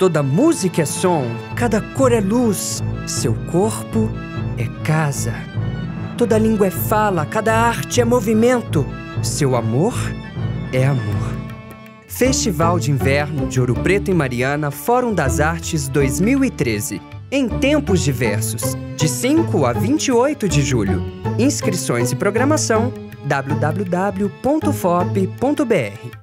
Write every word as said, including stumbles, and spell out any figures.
Toda música é som, cada cor é luz, seu corpo é casa. Toda língua é fala, cada arte é movimento, seu amor é amor. Festival de Inverno de Ouro Preto e Mariana, Fórum das Artes dois mil e treze. Em tempos diversos, de cinco a vinte e oito de julho. Inscrições e programação w w w ponto f o p ponto b r.